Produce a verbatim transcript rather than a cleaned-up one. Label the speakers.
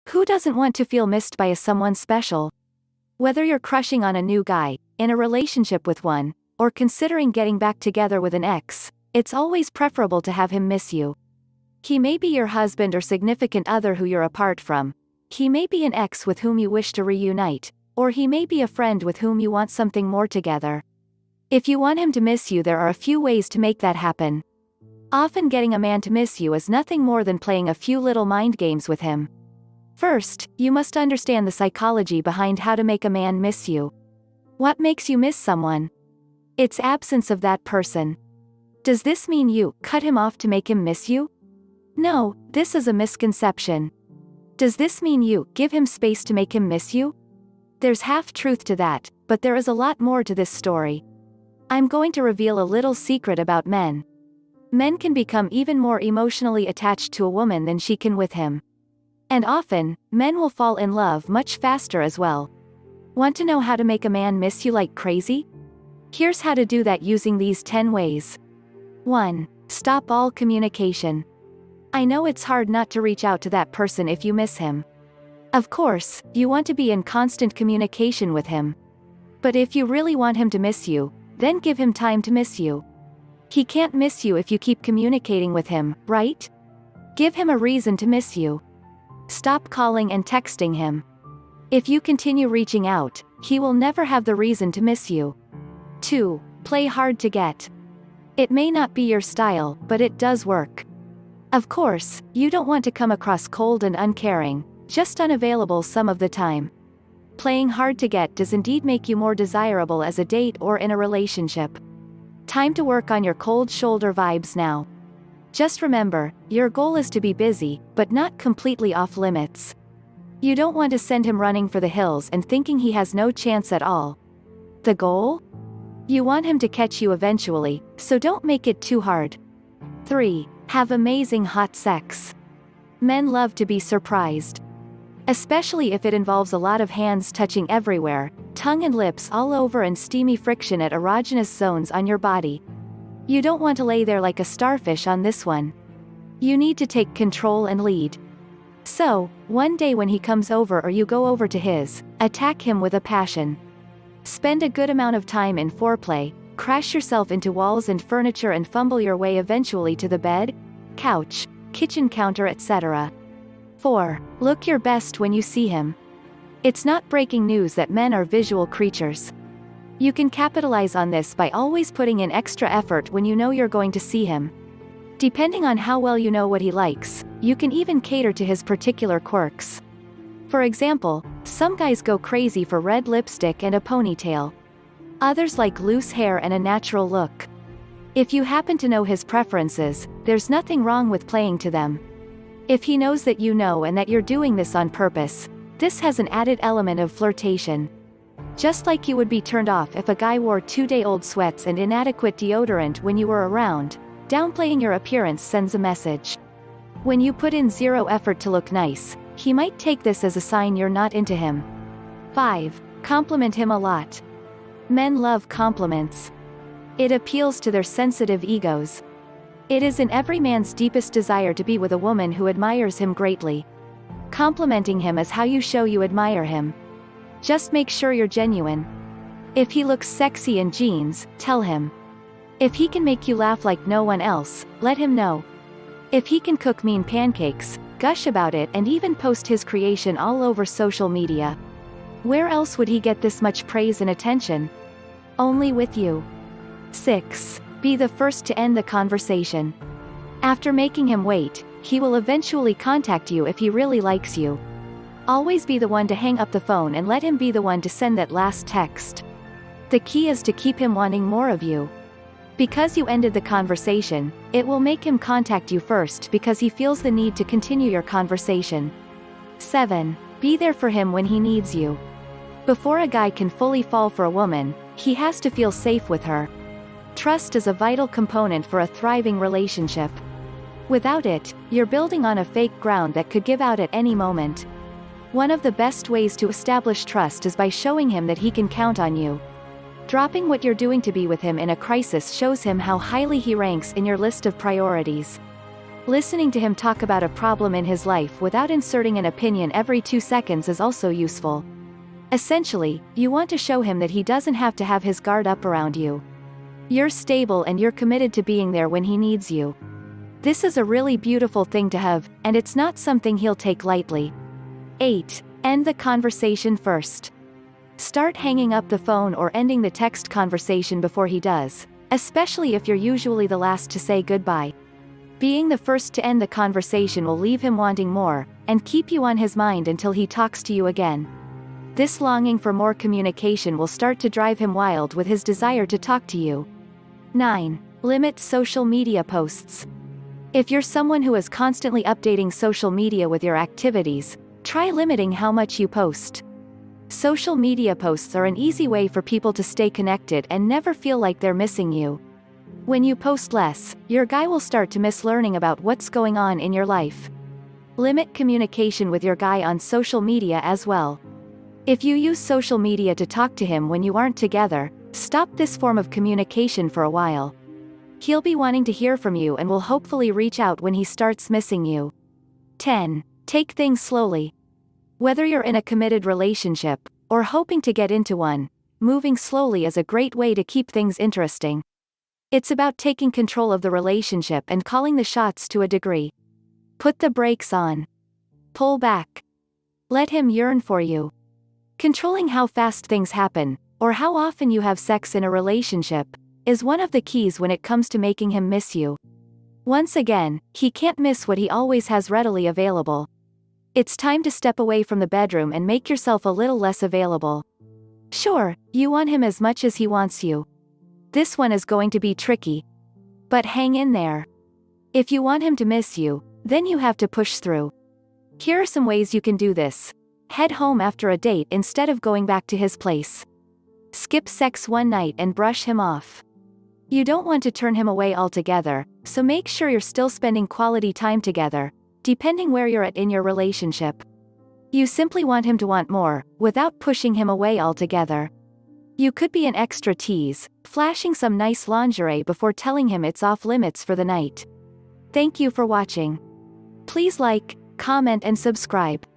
Speaker 1: Who doesn't want to feel missed by a someone special? Whether you're crushing on a new guy, in a relationship with one, or considering getting back together with an ex, it's always preferable to have him miss you. He may be your husband or significant other who you're apart from. He may be an ex with whom you wish to reunite, or he may be a friend with whom you want something more together. If you want him to miss you, there are a few ways to make that happen. Often getting a man to miss you is nothing more than playing a few little mind games with him. First, you must understand the psychology behind how to make a man miss you. What makes you miss someone? It's absence of that person. Does this mean you cut him off to make him miss you? No, this is a misconception. Does this mean you give him space to make him miss you? There's half truth to that, but there is a lot more to this story. I'm going to reveal a little secret about men. Men can become even more emotionally attached to a woman than she can with him. And often, men will fall in love much faster as well. Want to know how to make a man miss you like crazy? Here's how to do that using these ten ways. one. Stop all communication. I know it's hard not to reach out to that person if you miss him. Of course, you want to be in constant communication with him. But if you really want him to miss you, then give him time to miss you. He can't miss you if you keep communicating with him, right? Give him a reason to miss you. Stop calling and texting him. If you continue reaching out, he will never have the reason to miss you. two. Play hard to get. It may not be your style, but it does work. Of course, you don't want to come across cold and uncaring, just unavailable some of the time. Playing hard to get does indeed make you more desirable as a date or in a relationship. Time to work on your cold shoulder vibes now. Just remember, your goal is to be busy, but not completely off limits. You don't want to send him running for the hills and thinking he has no chance at all. The goal? You want him to catch you eventually, so don't make it too hard. three. Have amazing hot sex. Men love to be surprised. Especially if it involves a lot of hands touching everywhere, tongue and lips all over and steamy friction at erogenous zones on your body. You don't want to lay there like a starfish on this one. You need to take control and lead. So, one day when he comes over or you go over to his, attack him with a passion. Spend a good amount of time in foreplay, crash yourself into walls and furniture and fumble your way eventually to the bed, couch, kitchen counter, et cetera. four. Look your best when you see him. It's not breaking news that men are visual creatures. You can capitalize on this by always putting in extra effort when you know you're going to see him. Depending on how well you know what he likes, you can even cater to his particular quirks. For example, some guys go crazy for red lipstick and a ponytail. Others like loose hair and a natural look. If you happen to know his preferences, there's nothing wrong with playing to them. If he knows that you know and that you're doing this on purpose, this has an added element of flirtation. Just like you would be turned off if a guy wore two-day-old sweats and inadequate deodorant when you were around, downplaying your appearance sends a message. When you put in zero effort to look nice, he might take this as a sign you're not into him. five. Compliment him a lot. Men love compliments. It appeals to their sensitive egos. It is in every man's deepest desire to be with a woman who admires him greatly. Complimenting him is how you show you admire him. Just make sure you're genuine. If he looks sexy in jeans, tell him. If he can make you laugh like no one else, let him know. If he can cook mean pancakes, gush about it and even post his creation all over social media. Where else would he get this much praise and attention? Only with you. six. Be the first to end the conversation. After making him wait, he will eventually contact you if he really likes you. Always be the one to hang up the phone and let him be the one to send that last text. The key is to keep him wanting more of you. Because you ended the conversation, it will make him contact you first because he feels the need to continue your conversation. seven. Be there for him when he needs you. Before a guy can fully fall for a woman, he has to feel safe with her. Trust is a vital component for a thriving relationship. Without it, you're building on a fake ground that could give out at any moment. One of the best ways to establish trust is by showing him that he can count on you. Dropping what you're doing to be with him in a crisis shows him how highly he ranks in your list of priorities. Listening to him talk about a problem in his life without inserting an opinion every two seconds is also useful. Essentially, you want to show him that he doesn't have to have his guard up around you. You're stable and you're committed to being there when he needs you. This is a really beautiful thing to have, and it's not something he'll take lightly. eight. End the conversation first. Start hanging up the phone or ending the text conversation before he does, especially if you're usually the last to say goodbye. Being the first to end the conversation will leave him wanting more, and keep you on his mind until he talks to you again. This longing for more communication will start to drive him wild with his desire to talk to you. nine. Limit social media posts. If you're someone who is constantly updating social media with your activities, try limiting how much you post. Social media posts are an easy way for people to stay connected and never feel like they're missing you. When you post less, your guy will start to miss learning about what's going on in your life. Limit communication with your guy on social media as well. If you use social media to talk to him when you aren't together, stop this form of communication for a while. He'll be wanting to hear from you and will hopefully reach out when he starts missing you. ten. Take things slowly. Whether you're in a committed relationship, or hoping to get into one, moving slowly is a great way to keep things interesting. It's about taking control of the relationship and calling the shots to a degree. Put the brakes on. Pull back. Let him yearn for you. Controlling how fast things happen, or how often you have sex in a relationship, is one of the keys when it comes to making him miss you. Once again, he can't miss what he always has readily available. It's time to step away from the bedroom and make yourself a little less available. Sure, you want him as much as he wants you. This one is going to be tricky. But hang in there. If you want him to miss you, then you have to push through. Here are some ways you can do this. Head home after a date instead of going back to his place. Skip sex one night and brush him off. You don't want to turn him away altogether, so make sure you're still spending quality time together, depending where you're at in your relationship. You simply want him to want more, without pushing him away altogether. You could be an extra tease, flashing some nice lingerie before telling him it's off limits for the night. Thank you for watching. Please like, comment and subscribe.